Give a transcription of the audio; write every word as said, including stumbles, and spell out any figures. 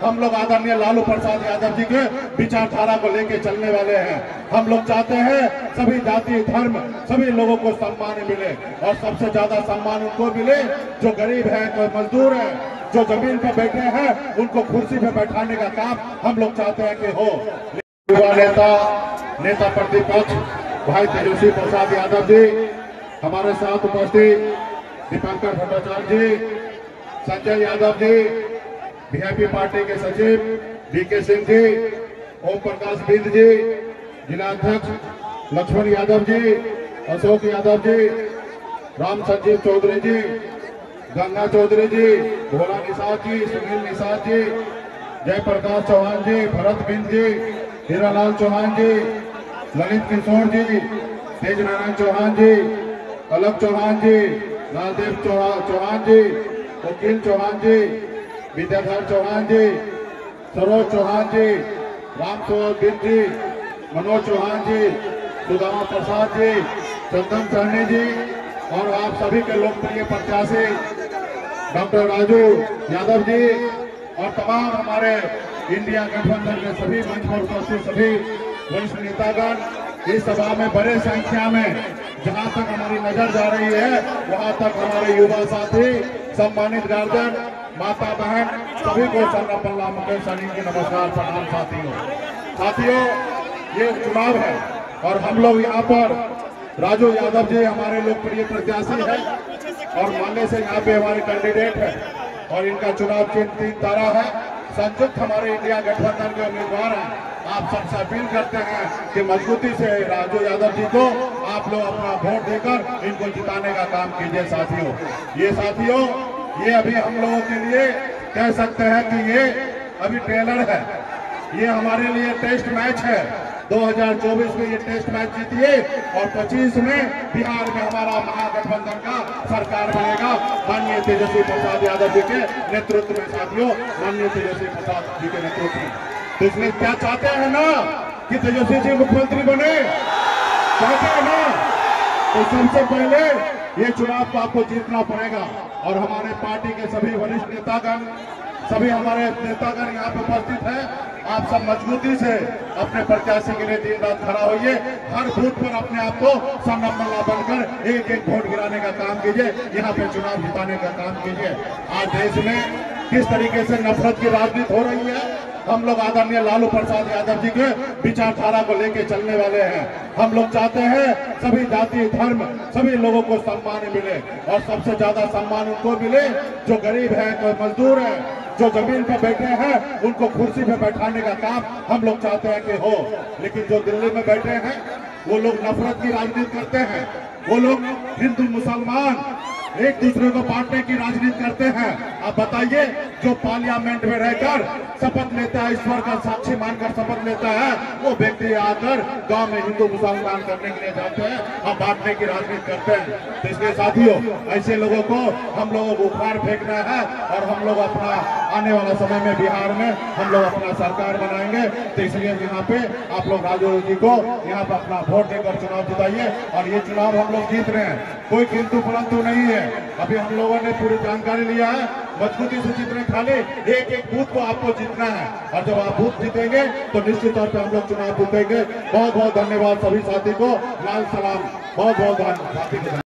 हम लोग आदरणीय लालू प्रसाद यादव जी के विचारधारा को लेके चलने वाले हैं। हम लोग चाहते हैं सभी जाति धर्म सभी लोगों को सम्मान मिले और सबसे ज्यादा सम्मान उनको मिले जो गरीब है, कोई मजदूर है, जो जमीन पर बैठे हैं, उनको कुर्सी पे बैठाने का काम हम लोग चाहते हैं कि हो। युवा नेता नेता प्रतिपक्ष भाई तेजस्वी प्रसाद यादव जी हमारे साथ उपस्थित, दीपंकर भट्टाचार्य जी, संजय यादव जी, वीआईपी पार्टी के सचिव डीके सिंह जी, ओम प्रकाश बिंद जी, जिला अध्यक्ष लक्ष्मण यादव जी, अशोक यादव जी, राम संजीव चौधरी जी, गंगा चौधरी जी, भोला निषाद जी, सुनील निषाद जी, जयप्रकाश चौहान जी, भरत बिंद जी, हीरालाल चौहान जी, ललित किशोर जी, तेज नारायण चौहान जी, अलग चौहान जी, लालदेव चौहान जी, वकील चौहान जी, विद्याधर चौहान जी, सरोज चौहान जी, राम बिंद जी, मनोज चौहान जी, सुदामा प्रसाद जी, चंदन सहनी जी और आप सभी के लोकप्रिय प्रत्याशी डॉक्टर राजू यादव जी और तमाम हमारे इंडिया गठबंधन के सभी मंच पर उपस्थित सभी वरिष्ठ नेतागण इस सभा में बड़े संख्या में, जहां तक हमारी नजर जा रही है वहां तक हमारे युवा साथी, सम्मानित गार्जियन, माता बहन सभी को सरना पल्ला मुकेश सलीम की नमस्कार प्रणाम। साथियों साथियों ये चुनाव है और हम लोग यहाँ पर राजू यादव जी हमारे लोकप्रिय प्रत्याशी है और मानने से यहाँ पे हमारे कैंडिडेट है और इनका चुनाव चिन्ह तीन तारा है। संयुक्त हमारे इंडिया गठबंधन के उम्मीदवार हैं। आप सबसे अपील करते हैं कि मजबूती से राजू यादव जी को आप लोग अपना वोट देकर इनको जिताने का काम कीजिए। साथियों ये साथियों ये अभी हम लोगों के लिए कह सकते हैं कि ये अभी ट्रेलर है, ये हमारे लिए टेस्ट मैच है। दो हज़ार चौबीस में ये टेस्ट मैच जीतिए और पच्चीस में बिहार में हमारा महागठबंधन का सरकार बनेगा माननीय तेजस्वी प्रसाद यादव जी के नेतृत्व में। साथियों माननीय तेजस्वी प्रसाद जी के नेतृत्व में तो इसलिए क्या चाहते हैं ना कि तेजस्वी जी मुख्यमंत्री बने, चाहते हैं ना, तो सबसे पहले ये चुनाव को आपको जीतना पड़ेगा और हमारे पार्टी के सभी वरिष्ठ नेतागण, सभी हमारे नेतागण यहाँ पे उपस्थित हैं। आप सब मजबूती से अपने प्रत्याशी के लिए दिन रात खड़ा होइए, हर बूथ पर अपने आप को सरनामल्ला बनकर एक एक वोट गिराने का काम कीजिए, यहाँ पे चुनाव जिताने का काम कीजिए। आज देश में किस तरीके से नफरत की राजनीति हो रही है, हम लोग आदरणीय लालू प्रसाद यादव जी के विचारधारा को लेके चलने वाले हैं। हम लोग चाहते हैं सभी जाति धर्म सभी लोगों को सम्मान मिले और सबसे ज्यादा सम्मान उनको मिले जो गरीब है, कोई मजदूर है, जो जमीन पर बैठे हैं, उनको कुर्सी पे बैठाने का काम हम लोग चाहते हैं कि हो। लेकिन जो दिल्ली में बैठे हैं वो लोग नफरत की राजनीति करते हैं, वो लोग हिंदू मुसलमान एक दूसरे को बांटने की राजनीति करते हैं। आप बताइए जो पार्लियामेंट में रहकर शपथ लेता है, ईश्वर का साक्षी मानकर शपथ लेता है, वो व्यक्ति आकर गांव में हिंदू मुसलमान करने के लिए जाते हैं और बांटने की राजनीति करते हैं। तो इसलिए साथियों ऐसे लोगों को हम लोगों को उखाड़ फेंकना है और हम लोग अपना आने वाला समय में बिहार में हम लोग अपना सरकार बनाएंगे। तो इसलिए यहाँ पे आप लोग राजू जी को यहाँ पे अपना वोट देकर चुनाव जिताइए और ये चुनाव हम लोग जीत रहे हैं, कोई किंतु परंतु नहीं है। अभी हम लोगों ने पूरी जानकारी लिया है, मजबूती से जीतने, खाली एक एक बूथ को आपको जीतना है और जब आप बूथ जीतेंगे तो निश्चित तौर पे हम लोग चुनाव जीतेंगे। बहुत बहुत धन्यवाद सभी साथी को, लाल सलाम, बहुत बहुत धन्यवाद साथी को।